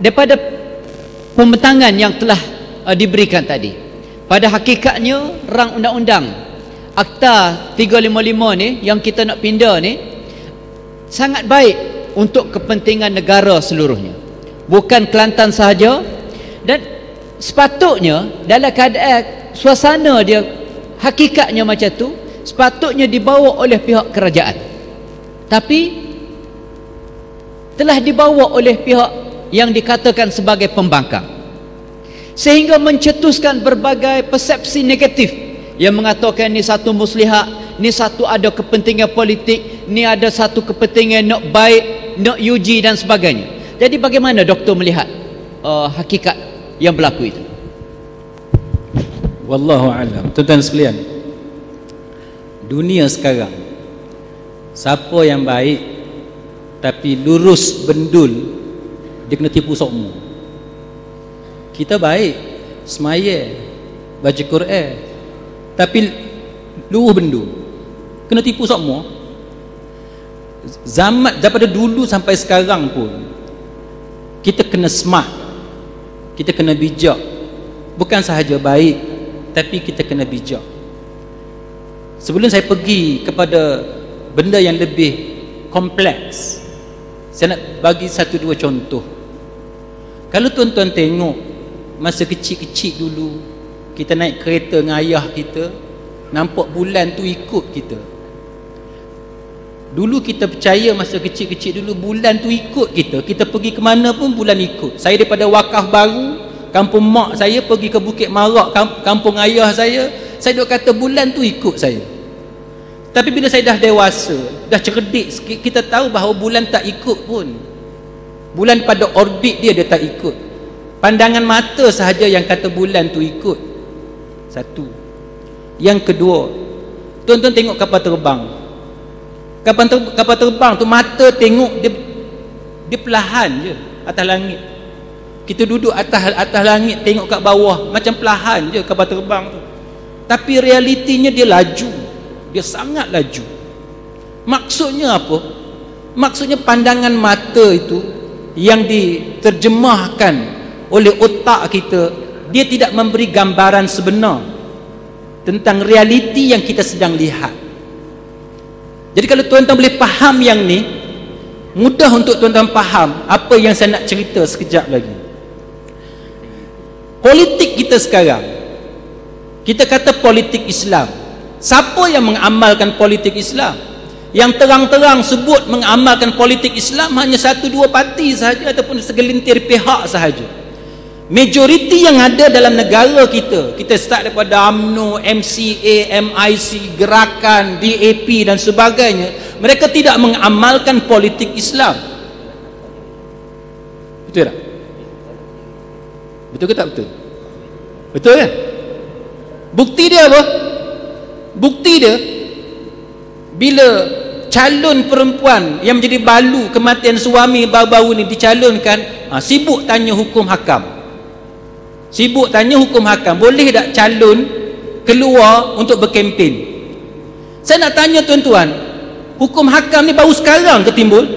daripada pembentangan yang telah diberikan tadi. Pada hakikatnya rang undang-undang Akta 355 ni yang kita nak pindah ni sangat baik untuk kepentingan negara seluruhnya, bukan Kelantan sahaja. Dan sepatutnya dalam keadaan suasana dia hakikatnya macam tu, sepatutnya dibawa oleh pihak kerajaan, tapi telah dibawa oleh pihak yang dikatakan sebagai pembangkang, sehingga mencetuskan berbagai persepsi negatif yang mengatakan ni satu muslihat, ni satu ada kepentingan politik, ni ada satu kepentingan nak baik, nak uji dan sebagainya. Jadi bagaimana doktor melihat hakikat yang berlaku itu? Wallahu a'lam. Tuan-tuan sekalian, dunia sekarang, siapa yang baik tapi lurus bendul, dia kena tipu sokmo. Kita baik, semaya, baca Quran, tapi lurus bendul, kena tipu sokmo. Zaman daripada dulu sampai sekarang pun kita kena smart, kita kena bijak. Bukan sahaja baik, tapi kita kena bijak. Sebelum saya pergi kepada benda yang lebih kompleks, saya nak bagi satu dua contoh. Kalau tuan-tuan tengok masa kecil-kecil dulu, kita naik kereta dengan ayah kita, nampak bulan tu ikut kita. Dulu kita percaya masa kecil-kecil dulu bulan tu ikut kita. Kita pergi ke mana pun bulan ikut. Saya daripada Wakaf Baru, kampung mak saya, pergi ke Bukit Marak, kampung ayah saya duk kata bulan tu ikut saya. Tapi bila saya dah dewasa, dah cerdik sikit, kita tahu bahawa bulan tak ikut pun. Bulan pada orbit dia tak ikut. Pandangan mata sahaja yang kata bulan tu ikut. Satu. Yang kedua, tuan-tuan tengok kapal terbang. Kapal terbang tu mata tengok dia perlahan je atas langit. Kita duduk atas langit tengok kat bawah macam perlahan je kapal terbang tu. Tapi realitinya dia laju. Dia sangat laju. Maksudnya apa? Maksudnya pandangan mata itu yang diterjemahkan oleh otak kita, dia tidak memberi gambaran sebenar tentang realiti yang kita sedang lihat. Jadi kalau tuan-tuan boleh faham yang ni, mudah untuk tuan-tuan faham apa yang saya nak cerita sekejap lagi. Politik kita sekarang, kita kata politik Islam. Siapa yang mengamalkan politik Islam? Yang terang-terang sebut mengamalkan politik Islam hanya satu dua parti sahaja ataupun segelintir pihak sahaja. Majoriti yang ada dalam negara kita, kita start daripada UMNO, MCA, MIC, Gerakan, DAP dan sebagainya, mereka tidak mengamalkan politik Islam. Betul tak? Betul ke tak betul? Betul kan? Bukti dia apa? Bukti dia, bila calon perempuan yang menjadi balu kematian suami baru-baru ni dicalonkan, sibuk tanya hukum hakam. Sibuk tanya hukum hakam, boleh tak calon keluar untuk berkempen? Saya nak tanya tuan-tuan, hukum hakam ni baru sekarang ke timbul?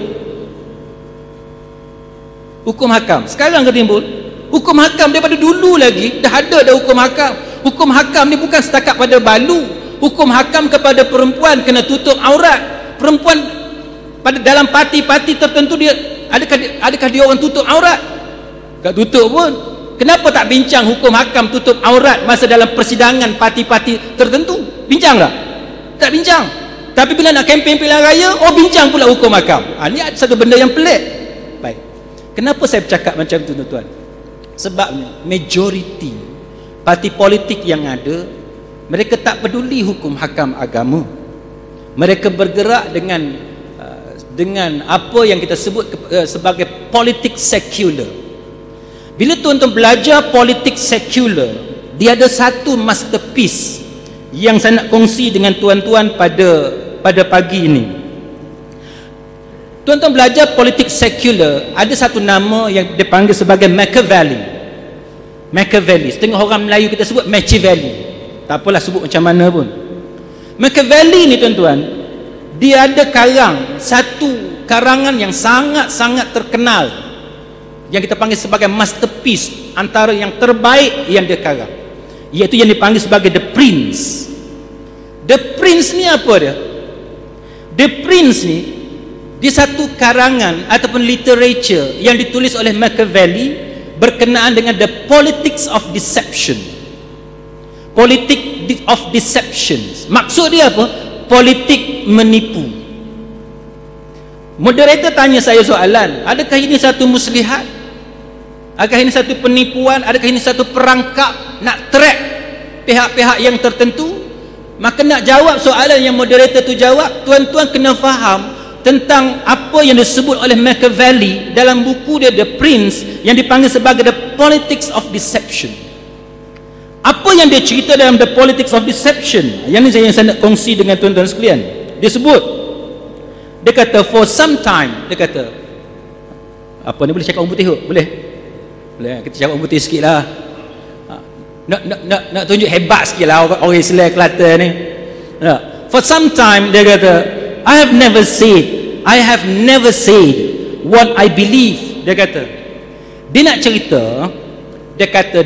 Hukum hakam sekarang ke timbul? Hukum hakam daripada dulu lagi dah ada hukum hakam. Hukum hakam ni bukan setakat pada balu. Hukum hakam kepada perempuan kena tutup aurat. Perempuan pada dalam parti-parti tertentu dia adakah dia orang tutup aurat? Tak tutup pun. Kenapa tak bincang hukum hakam tutup aurat masa dalam persidangan parti-parti tertentu? Bincang tak? Tak bincang. Tapi bila nak kempen pilihan raya, bincang pula hukum hakam. Ini satu benda yang pelik. Baik. Kenapa saya bercakap macam tu tuan-tuan? Sebabnya majoriti parti politik yang ada, mereka tak peduli hukum hakam agama. Mereka bergerak dengan apa yang kita sebut sebagai politik sekular. Bila tuan-tuan belajar politik sekular, dia ada satu masterpiece yang saya nak kongsi dengan tuan-tuan pada pagi ini. Tuan-tuan belajar politik sekular, ada satu nama yang dipanggil sebagai Machiavelli. Machiavelli, setengah orang Melayu kita sebut Machiavelli, tak apalah sebut macam mana pun. Machiavelli ni tuan-tuan, dia ada satu karangan yang sangat-sangat terkenal yang kita panggil sebagai masterpiece, antara yang terbaik yang dia karang, iaitu yang dipanggil sebagai The Prince. The Prince ni apa dia? The Prince ni dia satu karangan ataupun literature yang ditulis oleh Machiavelli berkenaan dengan the politics of deception. Politik of deception. Maksud dia apa? Politik menipu. Moderator tanya saya soalan, adakah ini satu muslihat? Adakah ini satu penipuan? Adakah ini satu perangkap nak trap pihak-pihak yang tertentu? Maka nak jawab soalan yang moderator tu jawab, tuan-tuan kena faham tentang apa yang disebut oleh Machiavelli dalam buku dia The Prince, yang dipanggil sebagai The Politics of Deception. Apa yang dia cerita dalam The Politics of Deception? Yang ni saya nak kongsi dengan tuan-tuan sekalian. Dia sebut, dia kata for some time, dia kata, apa ni, boleh cakap orang putih? Boleh? Boleh, kita cakap orang putih sikit lah. Nak tunjuk hebat sikit lah orang Islam Kelantan ni. For some time, dia kata, I have never said what I believe. Dia kata, dia nak cerita, dia kata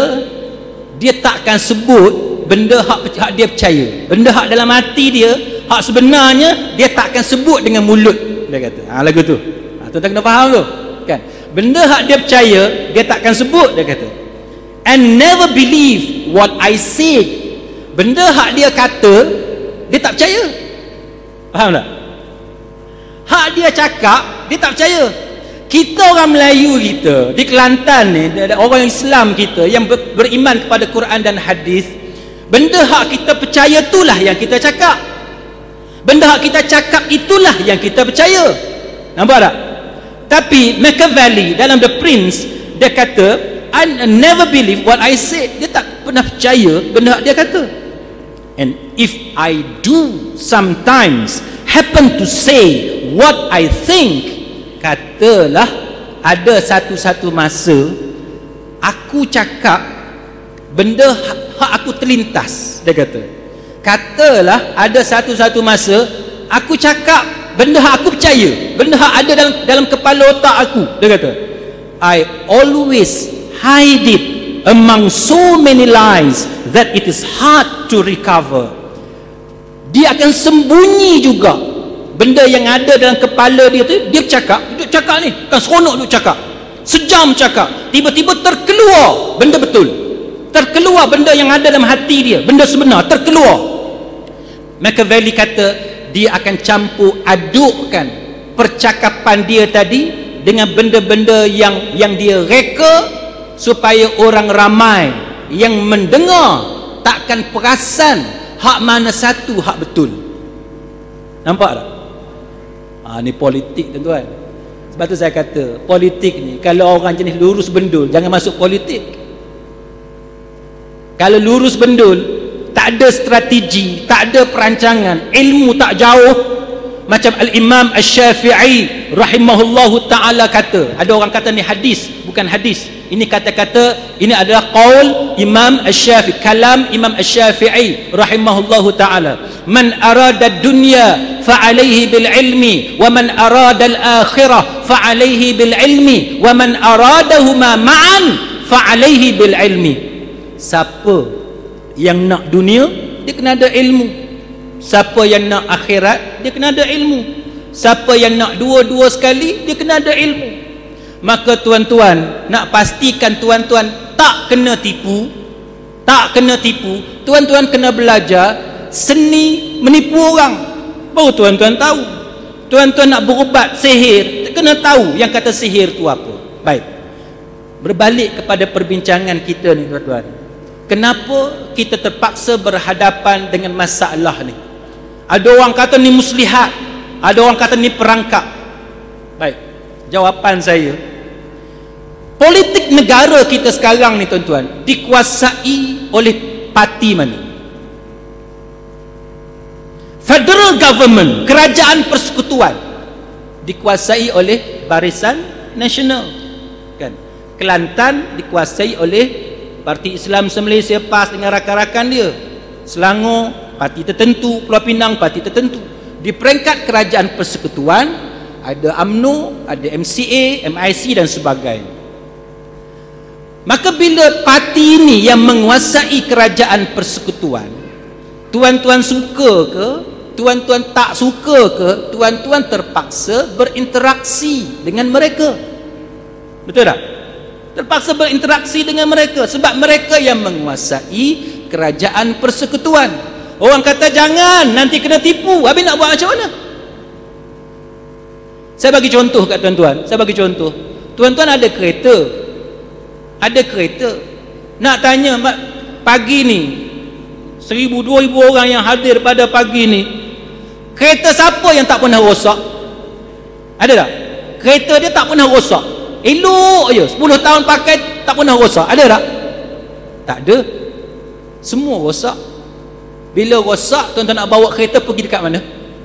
dia takkan sebut benda hak dia percaya, benda hak dalam hati dia, hak sebenarnya dia takkan sebut dengan mulut. Dia kata, lagu tu, tuan-tuan kena faham tu kan. Benda hak dia percaya dia takkan sebut. Dia kata, and never believe what I said. Benda hak dia kata dia tak percaya. Faham tak? Hak dia cakap dia tak percaya. Kita orang Melayu kita di Kelantan ni, orang Islam kita yang beriman kepada Quran dan hadis, benda hak kita percaya itulah yang kita cakap. Benda hak kita cakap itulah yang kita percaya. Nampak tak? Tapi Machiavelli dalam The Prince, dia kata, I never believe what I said. Dia tak pernah percaya benda hak dia kata. And if I do sometimes happen to say what I think, katalah ada satu-satu masa aku cakap benda hak aku terlintas. Dia kata, katalah ada satu-satu masa aku cakap benda hak aku percaya, benda hak ada dalam kepala otak aku. Dia kata, I always hide it among so many lies that it is hard to recover. Dia akan sembunyi juga benda yang ada dalam kepala dia tu. Dia duduk cakap ni, kan seronok duduk cakap, sejam cakap, tiba-tiba terkeluar benda betul, terkeluar benda yang ada dalam hati dia, benda sebenar terkeluar. Machiavelli kata dia akan campur adukkan percakapan dia tadi dengan benda-benda yang dia reka, supaya orang ramai yang mendengar takkan perasan hak mana satu hak betul. Nampak tak? Ni politik, tuan-tuan. Sebab tu saya kata, politik ni kalau orang jenis lurus bendul, jangan masuk politik. Kalau lurus bendul, tak ada strategi, tak ada perancangan, ilmu tak jauh. Macam Al-Imam Asy-Syafi'i rahimahullahu ta'ala kata, ada orang kata ni hadis, bukan hadis, ini kata-kata, ini adalah qaul Imam Asy-Syafi'i, kalam Imam Asy-Syafi'i rahimahullahu ta'ala. Man arada dunya fa'alaihi bil ilmi, wa man arada al-akhirah fa'alaihi bil ilmi, wa man aradahuma ma'an fa'alaihi bil ilmi. Siapa yang nak dunia, dia kena ada ilmu. Siapa yang nak akhirat, dia kena ada ilmu. Siapa yang nak dua-dua sekali, dia kena ada ilmu. Maka tuan-tuan, nak pastikan tuan-tuan tak kena tipu, tuan-tuan kena belajar seni menipu orang. Baru tuan-tuan tahu. Tuan-tuan nak berubat sihir, kena tahu yang kata sihir tu apa. Baik, berbalik kepada perbincangan kita ni, tuan-tuan. Kenapa kita terpaksa berhadapan dengan masalah ni? Ada orang kata ni muslihat, ada orang kata ni perangkap. Baik, jawapan saya, politik negara kita sekarang ni, tuan-tuan, dikuasai oleh parti mana? Federal government, kerajaan persekutuan, dikuasai oleh Barisan Nasional, kan? Kelantan dikuasai oleh Parti Islam se-Malaysia PAS dengan rakan-rakan dia. Selangor parti tertentu, Pulau Pinang parti tertentu. Di peringkat kerajaan persekutuan, ada UMNO, ada MCA, MIC dan sebagainya. Maka bila parti ini yang menguasai kerajaan persekutuan, tuan-tuan suka ke, tuan-tuan tak suka ke, tuan-tuan terpaksa berinteraksi dengan mereka. Betul tak? Terpaksa berinteraksi dengan mereka sebab mereka yang menguasai kerajaan persekutuan. Orang kata jangan, nanti kena tipu. Habis nak buat macam mana? Saya bagi contoh kat tuan-tuan. Saya bagi contoh. Tuan-tuan ada kereta. Ada kereta. Nak tanya pagi ni 1,000-2,000 orang yang hadir pada pagi ni, kereta siapa yang tak pernah rosak? Ada tak? Kereta dia tak pernah rosak. Elok je, 10 tahun pakai tak pernah rosak. Ada tak? Tak ada. Semua rosak. Bila rosak, tuan-tuan nak bawa kereta pergi dekat mana?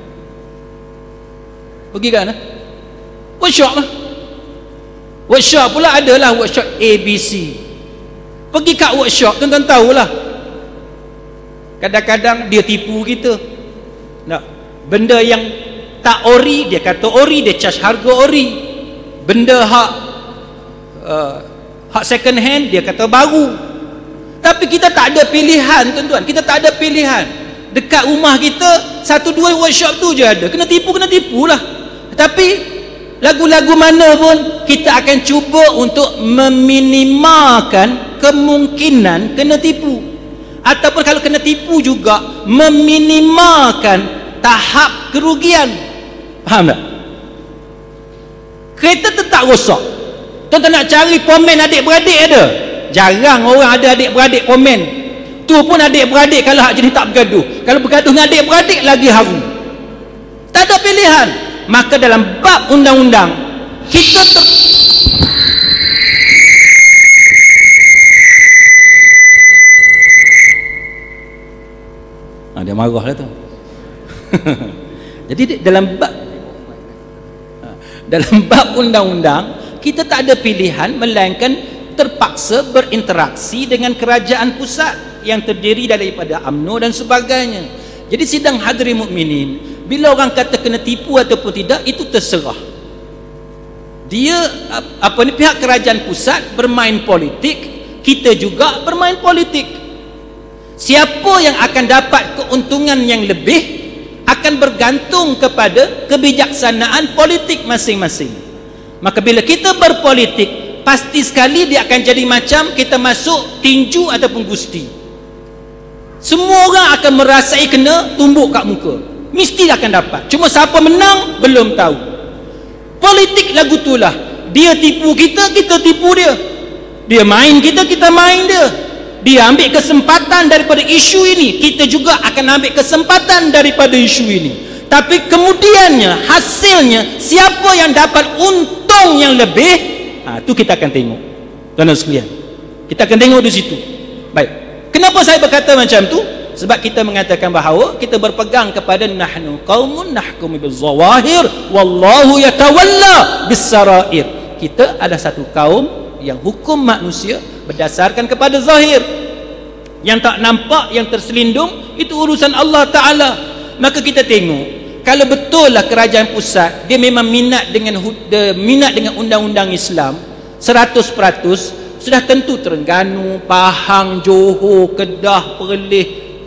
Pergi kat mana? Workshop lah. Workshop pula adalah workshop ABC. Pergi kat workshop, tuan-tuan tahulah. Kadang-kadang dia tipu kita. Nah, benda yang tak ori, dia kata ori, dia charge harga ori. Benda hak second hand, dia kata baru. Tapi kita tak ada pilihan, tuan-tuan. Kita tak ada pilihan. Dekat rumah kita 1-2 workshop tu je ada. Kena tipu lah. Tapi lagu-lagu mana pun kita akan cuba untuk meminimalkan kemungkinan kena tipu. Ataupun kalau kena tipu juga meminimalkan tahap kerugian. Faham tak? Kereta tetap rosak. Tuan-tuan nak cari pomen adik-beradik ada? Jarang orang ada adik-beradik pomen. Tu pun adik-beradik kalau hak jenis tak bergaduh. Kalau bergaduh dengan adik-beradik lagi harum. Tak ada pilihan. Maka dalam bab undang-undang kita dia marah lah tu. Jadi dalam bab undang-undang kita tak ada pilihan melainkan terpaksa berinteraksi dengan kerajaan pusat yang terdiri daripada UMNO dan sebagainya. Jadi sidang hadirin mukminin, bila orang kata kena tipu ataupun tidak, itu terserah. Dia pihak kerajaan pusat bermain politik, kita juga bermain politik. Siapa yang akan dapat keuntungan yang lebih akan bergantung kepada kebijaksanaan politik masing-masing. Maka bila kita berpolitik, pasti sekali dia akan jadi macam kita masuk tinju ataupun gusti. Semua orang akan merasai kena tumbuk kat muka. Mesti akan dapat. Cuma siapa menang belum tahu. Politik lagu itulah. Dia tipu kita, kita tipu dia. Dia main kita, kita main dia. Dia ambil kesempatan daripada isu ini, kita juga akan ambil kesempatan daripada isu ini. Tapi kemudiannya, hasilnya, siapa yang dapat untung yang lebih, itu kita akan tengok. Tuan-tuan sekalian, kita akan tengok di situ. Baik, kenapa saya berkata macam tu? Sebab kita mengatakan bahawa kita berpegang kepada nahnu qaumun nahkumu bizawahir wallahu yatawalla bis-sarair. Kita adalah satu kaum yang hukum manusia berdasarkan kepada zahir. Yang tak nampak, yang terselindung, itu urusan Allah Ta'ala. Maka kita tengok, kalau betul lah kerajaan pusat dia memang minat dengan undang-undang Islam 100%, sudah tentu Terengganu, Pahang, Johor, Kedah, Perlis,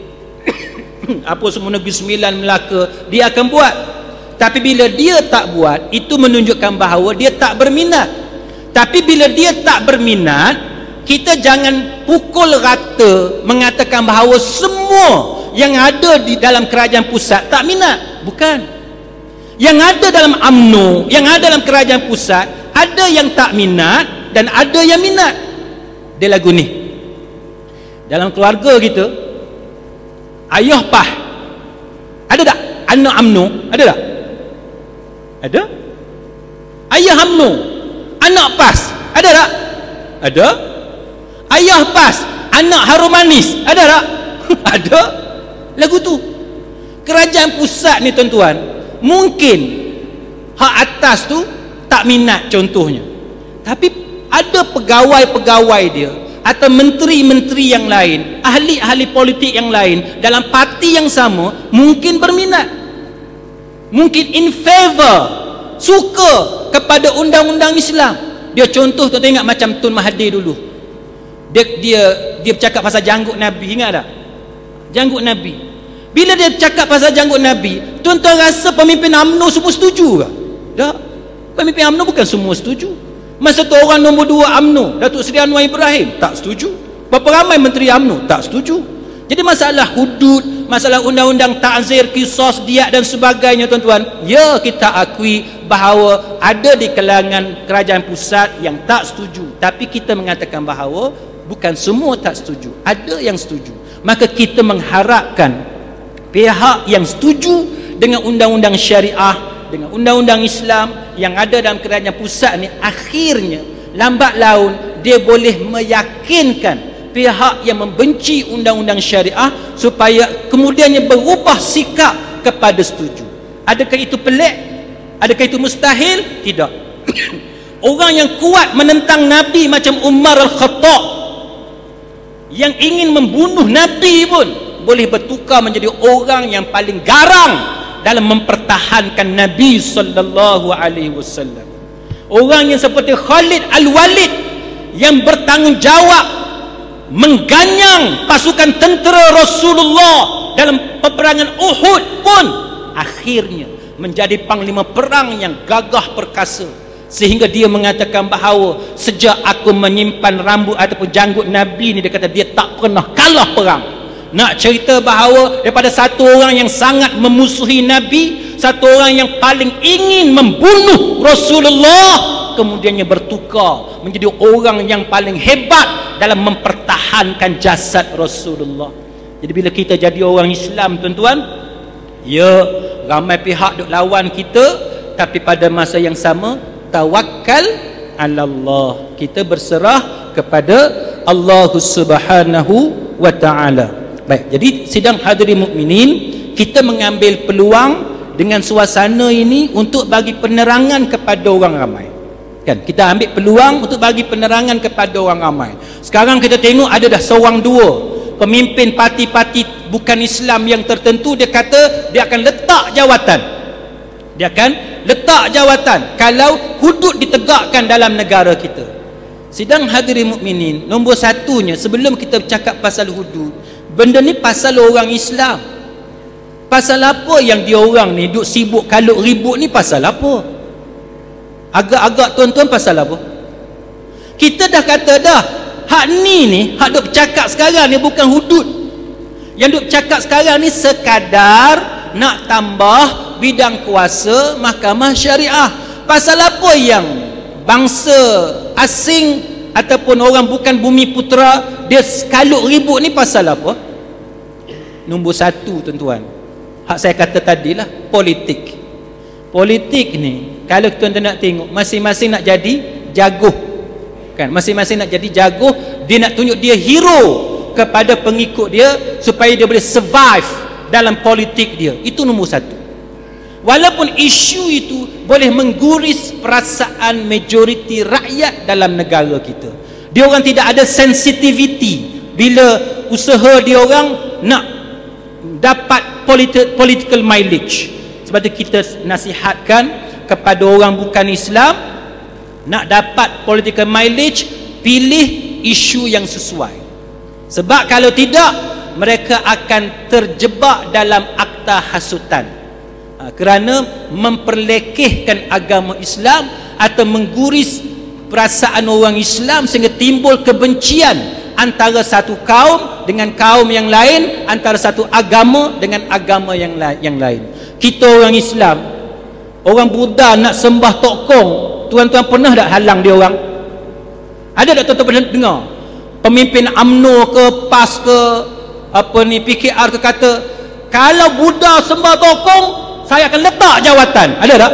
apa semua Negeri Sembilan, Melaka, dia akan buat. Tapi bila dia tak buat, itu menunjukkan bahawa dia tak berminat. Tapi bila dia tak berminat, kita jangan pukul rata mengatakan bahawa semua yang ada di dalam kerajaan pusat tak minat. Bukan. Yang ada dalam UMNO, yang ada dalam kerajaan pusat, ada yang tak minat dan ada yang minat. Dia lagu ni. Dalam keluarga kita, ayah PAH ada tak? Anak UMNO ada tak? Ada? Ayah UMNO, anak PAS ada tak? Ada. Ayah PAS, anak harum manis ada tak? Ada. Lagu tu. Kerajaan pusat ni tuan-tuan, mungkin hak atas tu tak minat contohnya, tapi ada pegawai-pegawai dia atau menteri-menteri yang lain, ahli-ahli politik yang lain dalam parti yang sama mungkin berminat, mungkin in favor suka kepada undang-undang Islam. Dia contoh tuan ingat macam Tun Mahathir dulu. Dia bercakap pasal janggut Nabi, ingat tak? Janggut Nabi. Bila dia bercakap pasal janggut Nabi, tuan-tuan rasa pemimpin UMNO semua setuju ke? Tak. Pemimpin UMNO bukan semua setuju. Masa tu orang nombor 2 UMNO, Datuk Seri Anwar Ibrahim, tak setuju. Berapa ramai menteri UMNO tak setuju. Jadi masalah hudud, masalah undang-undang ta'zir, qisas, diat dan sebagainya tuan-tuan, ya kita akui bahawa ada di kalangan kerajaan pusat yang tak setuju, tapi kita mengatakan bahawa bukan semua tak setuju, ada yang setuju. Maka kita mengharapkan pihak yang setuju dengan undang-undang syariah, dengan undang-undang Islam yang ada dalam kerajaan pusat ni, akhirnya lambat laun dia boleh meyakinkan pihak yang membenci undang-undang syariah supaya kemudiannya berubah sikap kepada setuju. Adakah itu pelik? Adakah itu mustahil? Tidak. Orang yang kuat menentang Nabi macam Umar Al-Khattab, yang ingin membunuh Nabi pun boleh bertukar menjadi orang yang paling garang dalam mempertahankan Nabi sallallahu alaihi wasallam. Orang yang seperti Khalid Al-Walid yang bertanggungjawab mengganyang pasukan tentera Rasulullah dalam peperangan Uhud pun akhirnya menjadi panglima perang yang gagah perkasa, sehingga dia mengatakan bahawa sejak aku menyimpan rambut ataupun janggut Nabi ni, dia kata dia tak pernah kalah perang. Nak cerita bahawa daripada satu orang yang sangat memusuhi Nabi, satu orang yang paling ingin membunuh Rasulullah, kemudiannya bertukar menjadi orang yang paling hebat dalam mempertahankan jasad Rasulullah. Jadi bila kita jadi orang Islam tuan-tuan, ya ramai pihak duk lawan kita, tapi pada masa yang sama tawakkal ala Allah, kita berserah kepada Allah Subhanahu wa taala. Baik, jadi sidang hadirin mukminin, kita mengambil peluang dengan suasana ini untuk bagi penerangan kepada orang ramai. Kan, kita ambil peluang untuk bagi penerangan kepada orang ramai. Sekarang kita tengok ada dah seorang dua pemimpin parti-parti bukan Islam yang tertentu, dia kata dia akan letak jawatan. Dia akan letak jawatan kalau hudud ditegakkan dalam negara kita. Sidang hadirin mukminin, nombor satunya sebelum kita bercakap pasal hudud, benda ni pasal orang Islam. Pasal apa yang dia orang ni duk sibuk kalut ribut ni, pasal apa? Agak-agak tuan-tuan pasal apa? Kita dah kata dah, hak ni hak duk bercakap sekarang ni bukan hudud. Yang duk bercakap sekarang ni sekadar nak tambah bidang kuasa mahkamah syariah. Pasal apa yang bangsa asing ataupun orang bukan bumi putera dia kalut ribut ni, pasal apa? Nombor satu tuan-tuan, hak saya kata tadilah, politik. Politik ni kalau tuan-tuan nak tengok, masing-masing nak jadi jago, kan? Masing-masing nak jadi jago, dia nak tunjuk dia hero kepada pengikut dia supaya dia boleh survive dalam politik dia. Itu nombor satu. Walaupun isu itu boleh mengguris perasaan majoriti rakyat dalam negara kita, dia orang tidak ada sensitivity bila usaha dia orang nak dapat political mileage. Sebab itu kita nasihatkan kepada orang bukan Islam, nak dapat political mileage, pilih isu yang sesuai. Sebab kalau tidak, mereka akan terjebak dalam akta hasutan, kerana memperlekehkan agama Islam atau mengguris perasaan orang Islam sehingga timbul kebencian antara satu kaum dengan kaum yang lain, antara satu agama dengan agama yang lain. Kita orang Islam, orang Buddha nak sembah Tok Kong, tuan-tuan pernah tak halang dia orang? Ada tak tuan-tuan pernah dengar pemimpin UMNO ke PAS ke apa ni PKR ke kata, kalau Buddha sembah Tok Kong, saya akan letak jawatan? Ada tak?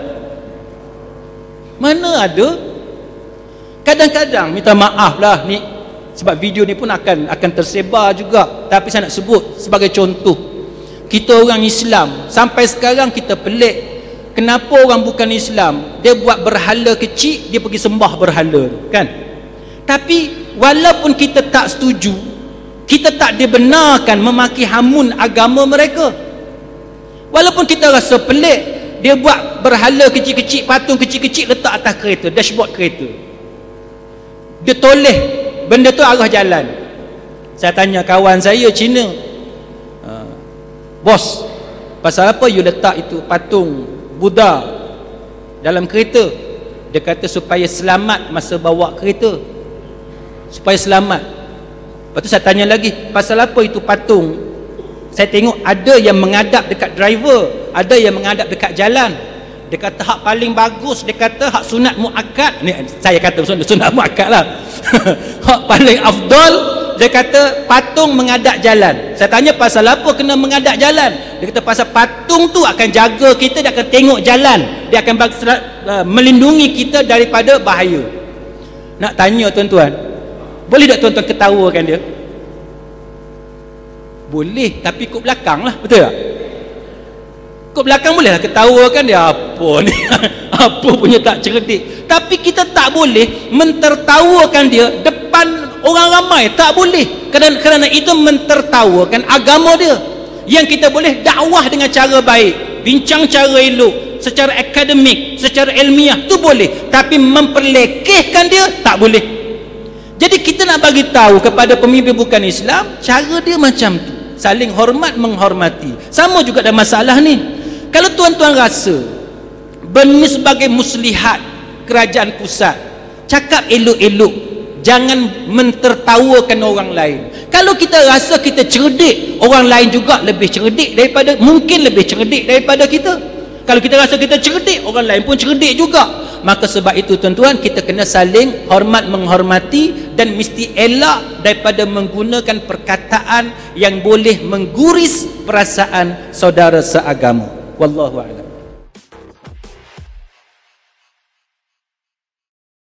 Mana ada? Kadang-kadang minta maaf lah ni, sebab video ni pun akan tersebar juga, tapi saya nak sebut sebagai contoh. Kita orang Islam sampai sekarang kita pelik, kenapa orang bukan Islam dia buat berhala kecil, dia pergi sembah berhala, kan? Tapi walaupun kita tak setuju, kita tak dibenarkan memaki hamun agama mereka. Walaupun kita rasa pelik, dia buat berhala kecil-kecil, patung kecil-kecil letak atas kereta, dashboard kereta. Dia toleh benda tu arah jalan. Saya tanya kawan saya Cina, bos, pasal apa you letak itu patung Buddha dalam kereta? Dia kata supaya selamat masa bawa kereta, supaya selamat. Lepas tu saya tanya lagi, pasal apa itu patung? Saya tengok ada yang menghadap dekat driver, ada yang menghadap dekat jalan. Dia kata hak paling bagus, dia kata hak sunat muakkad ni, saya kata sunat muakkad lah. Hak paling afdal, dia kata patung menghadap jalan. Saya tanya pasal apa kena menghadap jalan? Dia kata pasal patung tu akan jaga kita, dia akan tengok jalan, dia akan melindungi kita daripada bahaya. Nak tanya tuan-tuan, boleh tak tuan-tuan ketawakan dia? Boleh, tapi ikut belakang lah, betul tak? Ikut belakang boleh lah ketawakan dia, apa ni? Apa punya tak cerdik. Tapi kita tak boleh mentertawakan dia depan orang ramai, tak boleh. Kerana itu mentertawakan agama dia. Yang kita boleh dakwah dengan cara baik, bincang cara elok, secara akademik, secara ilmiah, tu boleh. Tapi memperlekehkan dia tak boleh. Jadi kita nak bagi tahu kepada pemimpin bukan Islam, cara dia macam tu, saling hormat menghormati. Sama juga dalam masalah ni. Kalau tuan-tuan rasa benda sebagai muslihat kerajaan pusat, cakap elok-elok, jangan mentertawakan orang lain. Kalau kita rasa kita cerdik, orang lain juga lebih cerdik daripada, mungkin lebih cerdik daripada kita. Kalau kita rasa kita cerdik, orang lain pun cerdik juga. Maka sebab itu tuan-tuan, kita kena saling hormat menghormati dan mesti elak daripada menggunakan perkataan yang boleh mengguris perasaan saudara seagama. Wallahu a'lam.